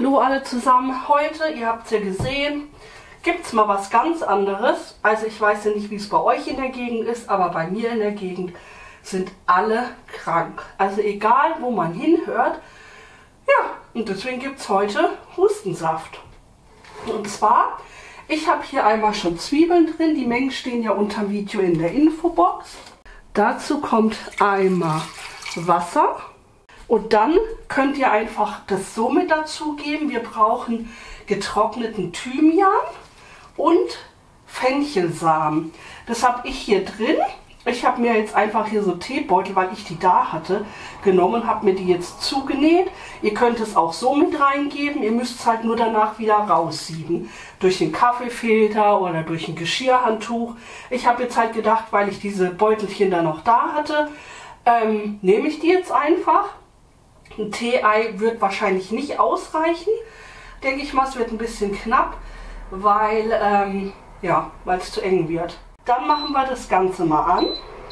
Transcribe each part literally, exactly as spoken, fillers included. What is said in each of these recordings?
Hallo alle zusammen, heute, ihr habt es ja gesehen, gibt es mal was ganz anderes. Also ich weiß ja nicht, wie es bei euch in der Gegend ist, aber bei mir in der Gegend sind alle krank. Also egal, wo man hinhört. Ja, und deswegen gibt es heute Hustensaft. Und zwar, ich habe hier einmal schon Zwiebeln drin, die Mengen stehen ja unter dem Video in der Infobox. Dazu kommt einmal Wasser. Und dann könnt ihr einfach das so mit dazugeben. Wir brauchen getrockneten Thymian und Fenchelsamen. Das habe ich hier drin. Ich habe mir jetzt einfach hier so Teebeutel, weil ich die da hatte, genommen, habe mir die jetzt zugenäht. Ihr könnt es auch so mit reingeben. Ihr müsst es halt nur danach wieder raussieben. Durch den Kaffeefilter oder durch ein Geschirrhandtuch. Ich habe jetzt halt gedacht, weil ich diese Beutelchen da noch da hatte, ähm, nehme ich die jetzt einfach. Ein Tee-Ei wird wahrscheinlich nicht ausreichen, denke ich mal. Es wird ein bisschen knapp, weil ähm, ja, weil es zu eng wird. Dann machen wir das Ganze mal an.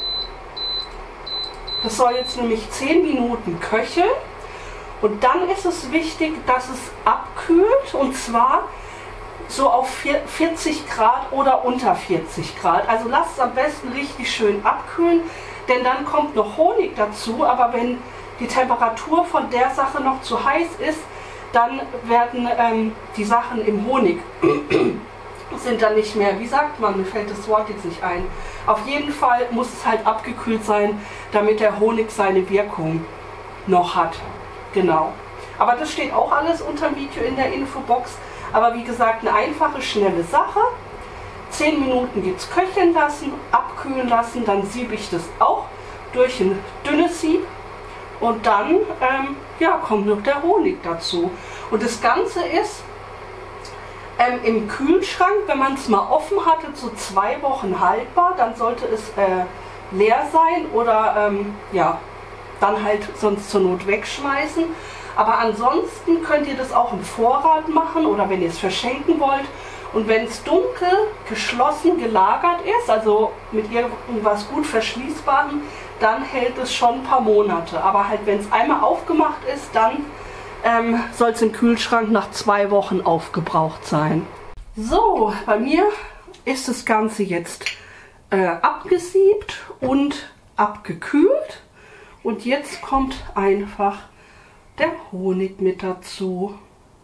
Das soll jetzt nämlich zehn Minuten köcheln. Und dann ist es wichtig, dass es abkühlt. Und zwar so auf vierzig Grad oder unter vierzig Grad. Also lasst es am besten richtig schön abkühlen, denn dann kommt noch Honig dazu. Aber wenn die Temperatur von der Sache noch zu heiß ist, dann werden ähm, die Sachen im Honig sind dann nicht mehr, wie sagt man, mir fällt das Wort jetzt nicht ein. Auf jeden Fall muss es halt abgekühlt sein, damit der Honig seine Wirkung noch hat. Genau. Aber das steht auch alles unter dem Video in der Infobox. Aber wie gesagt, eine einfache, schnelle Sache. zehn Minuten gibt es köcheln lassen, abkühlen lassen, dann siebe ich das auch durch ein dünnes Sieb. Und dann ähm, ja, kommt noch der Honig dazu. Und das Ganze ist ähm, im Kühlschrank, wenn man es mal offen hatte, so zwei Wochen haltbar. Dann sollte es äh, leer sein oder ähm, ja, dann halt sonst zur Not wegschmeißen. Aber ansonsten könnt ihr das auch im Vorrat machen oder wenn ihr es verschenken wollt. Und wenn es dunkel, geschlossen gelagert ist, also mit irgendwas gut Verschließbarem, dann hält es schon ein paar Monate. Aber halt, wenn es einmal aufgemacht ist, dann ähm, soll es im Kühlschrank nach zwei Wochen aufgebraucht sein. So, bei mir ist das Ganze jetzt äh, abgesiebt und abgekühlt. Und jetzt kommt einfach der Honig mit dazu.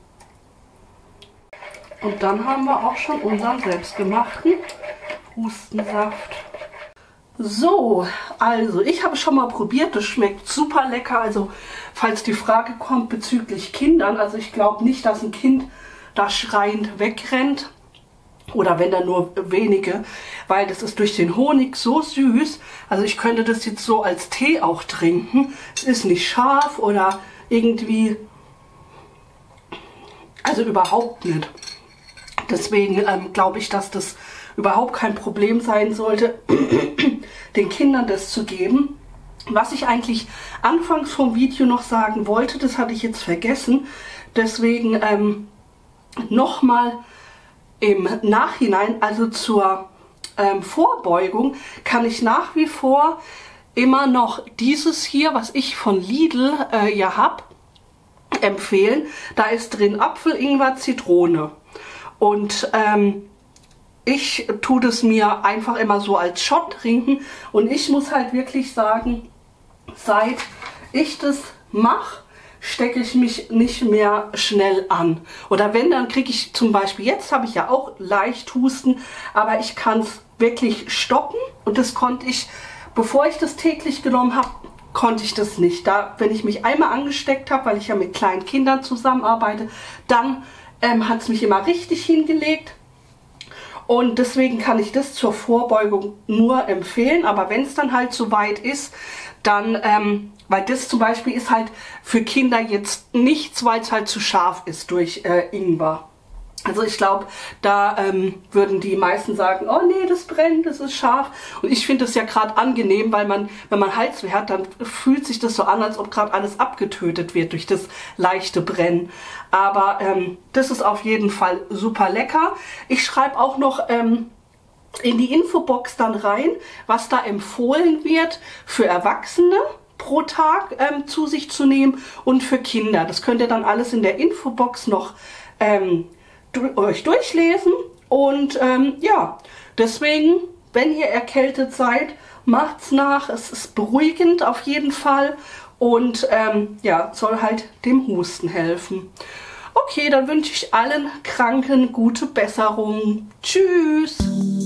Und dann haben wir auch schon unseren selbstgemachten Hustensaft. So, also ich habe schon mal probiert, das schmeckt super lecker. Also falls die Frage kommt bezüglich Kindern, also ich glaube nicht, dass ein Kind da schreiend wegrennt. Oder wenn da nur wenige, weil das ist durch den Honig so süß. Also ich könnte das jetzt so als Tee auch trinken. Es ist nicht scharf oder irgendwie, also überhaupt nicht. Deswegen ähm, glaube ich, dass das überhaupt kein Problem sein sollte, den Kindern das zu geben. Was ich eigentlich anfangs vom Video noch sagen wollte, das hatte ich jetzt vergessen. Deswegen ähm, nochmal im Nachhinein, also zur ähm, Vorbeugung, kann ich nach wie vor immer noch dieses hier, was ich von Lidl äh, ja habe, empfehlen. Da ist drin Apfel, Ingwer, Zitrone. Und ähm, ich tue das mir einfach immer so als Shot trinken. Und ich muss halt wirklich sagen, seit ich das mache, stecke ich mich nicht mehr schnell an. Oder wenn, dann kriege ich zum Beispiel, jetzt habe ich ja auch leicht Husten, aber ich kann es wirklich stoppen. Und das konnte ich, bevor ich das täglich genommen habe, konnte ich das nicht. Da, wenn ich mich einmal angesteckt habe, weil ich ja mit kleinen Kindern zusammenarbeite, dann ähm, hat es mich immer richtig hingelegt. Und deswegen kann ich das zur Vorbeugung nur empfehlen. Aber wenn es dann halt so weit ist, dann, ähm, weil das zum Beispiel ist halt für Kinder jetzt nichts, weil es halt zu scharf ist durch äh, Ingwer. Also ich glaube, da ähm, würden die meisten sagen, oh nee, das brennt, das ist scharf. Und ich finde das ja gerade angenehm, weil man, wenn man Halsweh hat, dann fühlt sich das so an, als ob gerade alles abgetötet wird durch das leichte Brennen. Aber ähm, das ist auf jeden Fall super lecker. Ich schreibe auch noch ähm, in die Infobox dann rein, was da empfohlen wird für Erwachsene. pro Tag ähm, zu sich zu nehmen und für Kinder. Das könnt ihr dann alles in der Infobox noch ähm, du euch durchlesen. Und ähm, ja, deswegen, wenn ihr erkältet seid, macht's nach. Es ist beruhigend auf jeden Fall und ähm, ja, soll halt dem Husten helfen. Okay, dann wünsche ich allen Kranken gute Besserung. Tschüss!